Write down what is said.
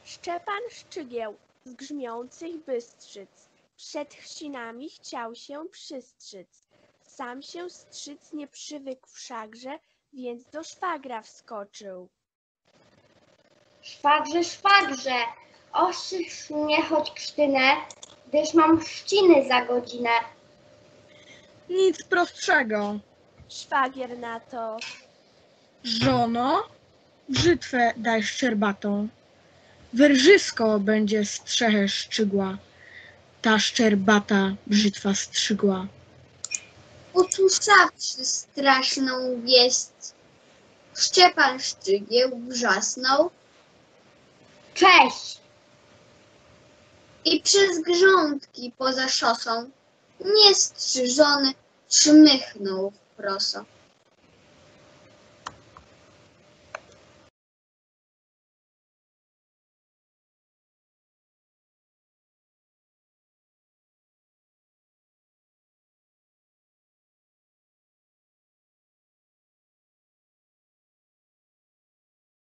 Szczepan Szczygieł z Grzmiących Bystrzyc przed chrzcinami chciał się przystrzyc. Sam się strzyc nie przywykł wszakże, więc do szwagra wskoczył. Szwagrze, szwagrze, ostrzyż mnie choć krztynę, gdyż mam chrzciny za godzinę. Nic prostszego. Szwagier na to: Żono, brzytwę daj szczerbatą. Wyrżysko będzie strzechę szczygła. Ta szczerbata brzytwa strzygła. Usłyszawszy straszną wieść, Szczepan Szczygieł wrzasnął Cześć! i przez grządki poza szosą, niestrzyżony, czmychnął w proso.